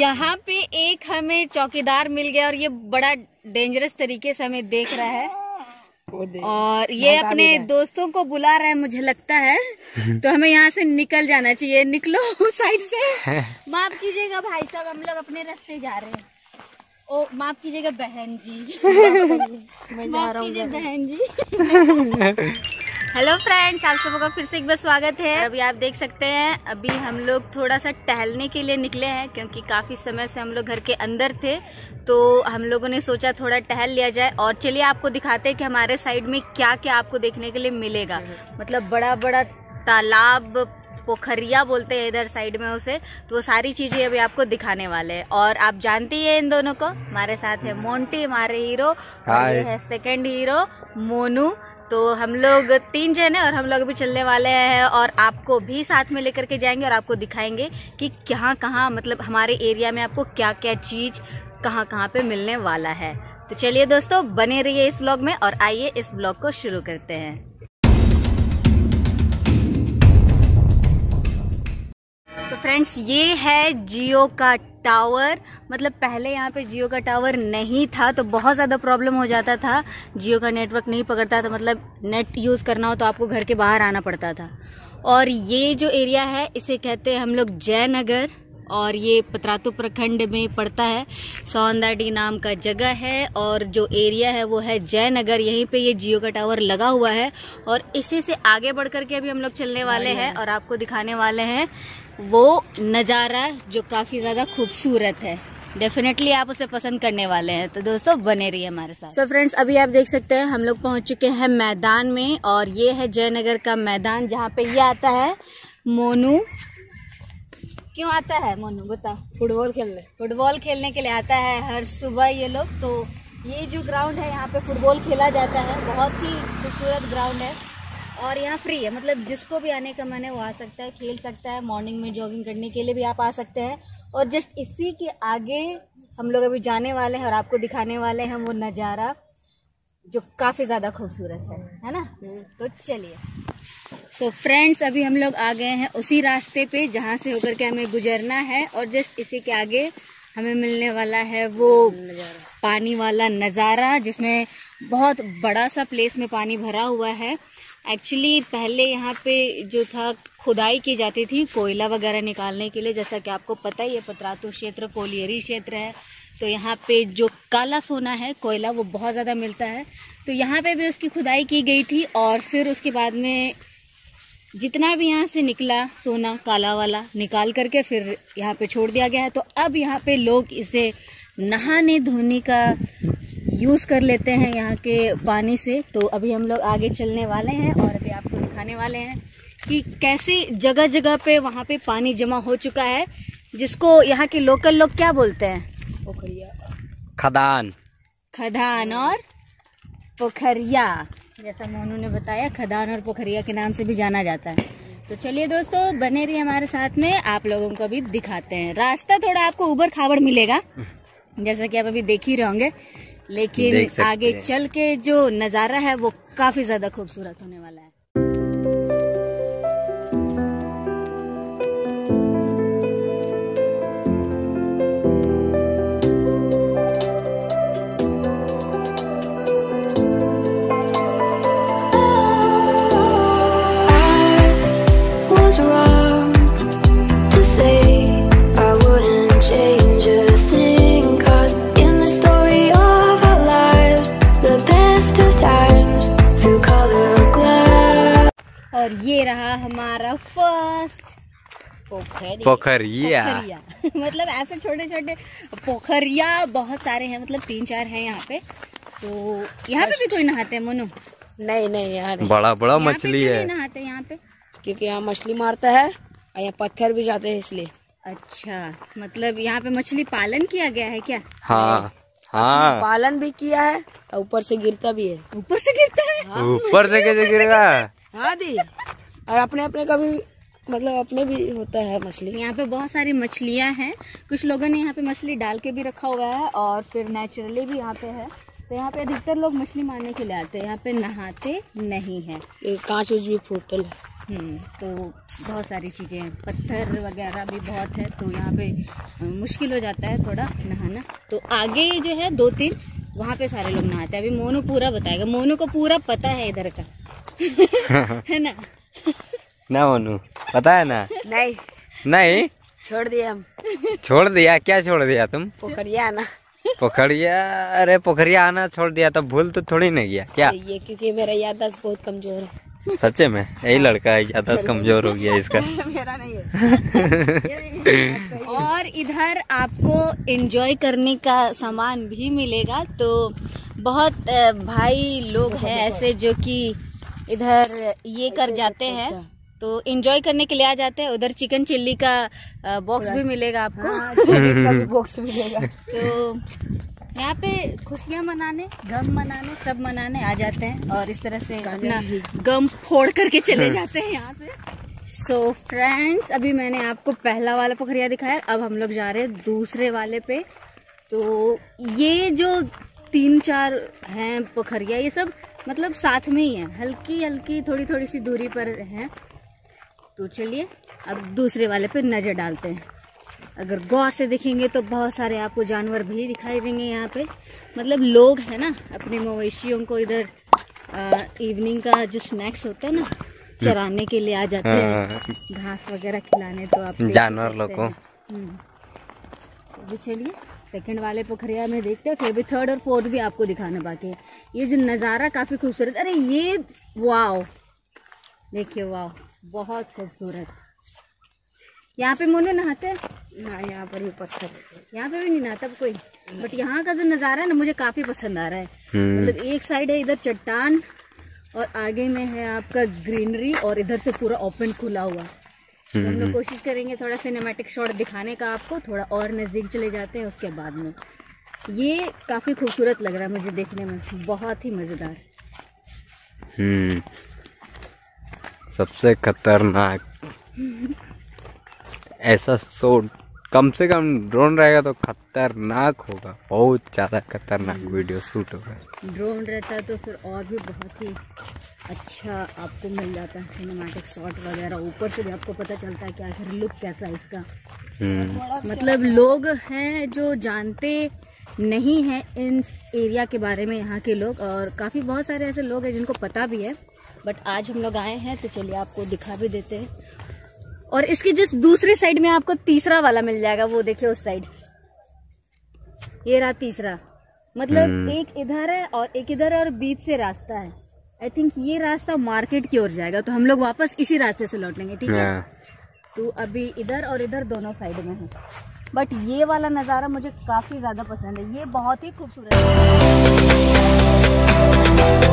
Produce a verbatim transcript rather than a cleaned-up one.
यहाँ पे एक हमें चौकीदार मिल गया और ये बड़ा डेंजरस तरीके से हमें देख रहा है और ये अपने दोस्तों को बुला रहा है मुझे लगता है। तो हमें यहाँ से निकल जाना चाहिए। निकलो उस साइड से। माफ कीजिएगा भाई साहब, हम लोग अपने रास्ते जा रहे हैं। ओ माफ कीजिएगा बहन जी। माफ कीजिए बहन जी। हेलो फ्रेंड्स, आप सबका फिर से एक बार स्वागत है। अभी आप देख सकते हैं अभी हम लोग थोड़ा सा टहलने के लिए निकले हैं क्योंकि काफ़ी समय से हम लोग घर के अंदर थे, तो हम लोगों ने सोचा थोड़ा टहल लिया जाए। और चलिए आपको दिखाते हैं कि हमारे साइड में क्या क्या आपको देखने के लिए मिलेगा। मतलब बड़ा बड़ा तालाब, पोखरिया बोलते हैं इधर साइड में उसे, तो वो सारी चीजें अभी आपको दिखाने वाले हैं। और आप जानते ही हैं इन दोनों को। हमारे साथ है मोंटी, हमारे हीरो, और ये है सेकंड हीरो मोनू। तो हम लोग तीन जने और हम लोग अभी चलने वाले हैं और आपको भी साथ में लेकर के जाएंगे और आपको दिखाएंगे कि कहाँ कहाँ, मतलब हमारे एरिया में आपको क्या क्या चीज कहाँ कहाँ पे मिलने वाला है। तो चलिए दोस्तों, बने रहिए इस व्लॉग में और आइए इस व्लॉग को शुरू करते हैं। तो फ्रेंड्स, ये है जियो का टावर। मतलब पहले यहाँ पे जियो का टावर नहीं था तो बहुत ज़्यादा प्रॉब्लम हो जाता था। जियो का नेटवर्क नहीं पकड़ता था, मतलब नेट यूज़ करना हो तो आपको घर के बाहर आना पड़ता था। और ये जो एरिया है इसे कहते हैं हम लोग जयनगर, और ये पतरातू प्रखंड में पड़ता है। सौंदाडी नाम का जगह है और जो एरिया है वो है जयनगर। यहीं पे ये जियो का टावर लगा हुआ है और इसी से आगे बढ़ करके अभी हम लोग चलने वाले हैं और आपको दिखाने वाले हैं वो नज़ारा जो काफ़ी ज़्यादा खूबसूरत है। डेफिनेटली आप उसे पसंद करने वाले हैं, तो दोस्तों बने रहिए हमारे साथ। सो फ्रेंड्स, अभी आप देख सकते हैं हम लोग पहुंच चुके हैं मैदान में और ये है जयनगर का मैदान जहाँ पे ये आता है मोनू। क्यों आता है मोनू, बता? फुटबॉल खेलने फुटबॉल खेलने के लिए आता है हर सुबह ये लोग। तो ये जो ग्राउंड है यहाँ पे फुटबॉल खेला जाता है। बहुत ही खूबसूरत ग्राउंड है और यहाँ फ्री है, मतलब जिसको भी आने का मन है वो आ सकता है, खेल सकता है। मॉर्निंग में जॉगिंग करने के लिए भी आप आ सकते हैं। और जस्ट इसी के आगे हम लोग अभी जाने वाले हैं और आपको दिखाने वाले हैं वो नज़ारा जो काफ़ी ज़्यादा खूबसूरत है, है ना? तो चलिए। सो so फ्रेंड्स, अभी हम लोग आ गए हैं उसी रास्ते पे जहाँ से होकर के हमें गुजरना है और जस्ट इसी के आगे हमें मिलने वाला है वो पानी वाला नज़ारा जिसमें बहुत बड़ा सा प्लेस में पानी भरा हुआ है। एक्चुअली पहले यहाँ पे जो था खुदाई की जाती थी कोयला वगैरह निकालने के लिए। जैसा कि आपको पता ही है पतरातू क्षेत्र कोलियरी क्षेत्र है, तो यहाँ पे जो काला सोना है कोयला वो बहुत ज़्यादा मिलता है। तो यहाँ पे भी उसकी खुदाई की गई थी और फिर उसके बाद में जितना भी यहाँ से निकला सोना काला वाला निकाल करके फिर यहाँ पे छोड़ दिया गया है। तो अब यहाँ पे लोग इसे नहाने धोने का यूज़ कर लेते हैं यहाँ के पानी से। तो अभी हम लोग आगे चलने वाले हैं और अभी आपको दिखाने वाले हैं कि कैसे जगह जगह पे वहाँ पे पानी जमा हो चुका है, जिसको यहाँ के लोकल लोग क्या बोलते हैं? पोखरिया, खदान। खदान और पोखरिया, जैसा मोनू ने बताया, खदान और पोखरिया के नाम से भी जाना जाता है। तो चलिए दोस्तों, बने रहिए हमारे साथ में, आप लोगों को भी दिखाते हैं। रास्ता थोड़ा आपको उबड़ खाबड़ मिलेगा जैसा कि आप अभी देख ही रहे होंगे, लेकिन आगे चल के जो नज़ारा है वो काफी ज्यादा खूबसूरत होने वाला है। और ये रहा हमारा फर्स्ट पोखरिया। पोखरिया मतलब ऐसे छोटे छोटे पोखरिया बहुत सारे हैं, मतलब तीन चार हैं यहाँ पे। तो यहाँ पे भी कोई नहाते हैं मोनू? नहीं नहीं यार, बड़ा बड़ा मछली है। नहीं नहाते यहाँ पे क्योंकि यहाँ मछली मारता है और यहाँ पत्थर भी जाते हैं इसलिए। अच्छा, मतलब यहाँ पे मछली पालन किया गया है क्या? हाँ हाँ, पालन भी किया है और ऊपर से गिरता भी है। ऊपर से गिरता है? ऊपर से कैसे गिरेगा? हाँ दी, और अपने अपने का भी, मतलब अपने भी होता है मछली। यहाँ पे बहुत सारी मछलियाँ हैं। कुछ लोगों ने यहाँ पे मछली डाल के भी रखा हुआ है और फिर नेचुरली भी यहाँ पे है। तो यहाँ पे अधिकतर लोग मछली मारने के लिए आते हैं, यहाँ पे नहाते नहीं है। कांच उच भी फूटल हम्म, तो बहुत सारी चीज़ें हैं, पत्थर वगैरह भी बहुत है, तो यहाँ पे अ, मुश्किल हो जाता है थोड़ा नहाना। तो आगे जो है दो तीन, वहाँ पे सारे लोग नहाते हैं। अभी मोनू पूरा बताएगा, मोनू को पूरा पता है इधर का है ना? ना मोनू पता है ना? नहीं, नहीं छोड़ दिए हम। छोड़ दिया? क्या छोड़ दिया तुम? पोखरिया ना, पोखरिया? अरे पोखरिया आना छोड़ दिया तो भूल तो थोड़ी नहीं गया क्या? ये क्योंकि मेरा याददाश्त बहुत कमजोर है। सच्चे में यही लड़का है ज्यादा कमजोर हो गया इसका। मेरा नहीं है। और इधर आपको एंजॉय करने का सामान भी मिलेगा। तो बहुत अ, भाई लोग हैं ऐसे जो कि इधर ये कर जाते हैं, तो एंजॉय करने के लिए आ जाते हैं। उधर चिकन चिल्ली का अ, बॉक्स भी मिलेगा आपको। बॉक्स मिलेगा। तो यहाँ पे खुशियाँ मनाने, गम मनाने, सब मनाने आ जाते हैं और इस तरह से अपना गम फोड़ करके चले जाते हैं यहाँ से। सो so, फ्रेंड्स, अभी मैंने आपको पहला वाला पोखरिया दिखाया, अब हम लोग जा रहे हैं दूसरे वाले पे। तो ये जो तीन चार हैं पोखरिया, ये सब मतलब साथ में ही है, हल्की हल्की थोड़ी थोड़ी सी दूरी पर हैं। तो चलिए अब दूसरे वाले पे नज़र डालते हैं। अगर गौर से देखेंगे तो बहुत सारे आपको जानवर भी दिखाई देंगे यहाँ पे। मतलब लोग हैं ना, अपने मवेशियों को इधर इवनिंग का जो स्नैक्स होता है ना, चराने के लिए आ जाते हैं, घास वगैरह खिलाने। तो आप जानवर लोग को। तो चलिए सेकंड वाले पोखरिया में देखते हैं, फिर भी थर्ड और फोर्थ भी आपको दिखाना बाकी है। ये जो नज़ारा काफ़ी खूबसूरत, अरे ये वाओ, देखिए वाओ, बहुत खूबसूरत। यहाँ पे मोनू नहाते हैं ना, यहाँ पर भी पत्थर, यहाँ पे भी नहीं नहाता कोई, बट यहाँ का जो नज़ारा है ना मुझे काफ़ी पसंद आ रहा है। मतलब एक साइड है इधर चट्टान और आगे में है आपका ग्रीनरी और इधर से पूरा ओपन खुला हुआ। तो हम लोग कोशिश करेंगे थोड़ा सिनेमैटिक शॉट दिखाने का आपको, थोड़ा और नज़दीक चले जाते हैं उसके बाद में। ये काफ़ी खूबसूरत लग रहा है मुझे देखने में, बहुत ही मज़ेदार। हम्म, सबसे खतरनाक ऐसा शॉट कम से कम ड्रोन रहेगा तो खतरनाक होगा, बहुत ज़्यादा खतरनाक वीडियो शूट होगा। ड्रोन रहता है तो फिर और भी बहुत ही अच्छा आपको मिल जाता है सिनेमैटिक शॉट वगैरह, ऊपर से भी आपको पता चलता है कि आखिर लुक कैसा है इसका। मतलब लोग हैं जो जानते नहीं हैं इन एरिया के बारे में, यहाँ के लोग, और काफ़ी बहुत सारे ऐसे लोग हैं जिनको पता भी है, बट आज हम लोग आए हैं तो चलिए आपको दिखा भी देते हैं। और इसकी जिस दूसरी साइड में आपको तीसरा वाला मिल जाएगा, वो देखिए उस साइड, ये रहा तीसरा। मतलब एक इधर है और एक इधर है और बीच से रास्ता है। आई थिंक ये रास्ता मार्केट की ओर जाएगा, तो हम लोग वापस इसी रास्ते से लौटेंगे, ठीक है? तो अभी इधर और इधर दोनों साइड में है, बट ये वाला नज़ारा मुझे काफ़ी ज़्यादा पसंद है, ये बहुत ही खूबसूरत है।